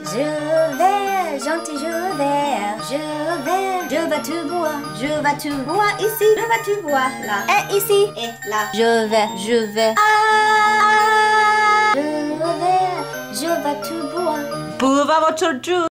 Je vais, gentil, je vais tout boire, ici, je vais tout boire là, et ici, et là. Je vais, je vais tout boire. Pour votre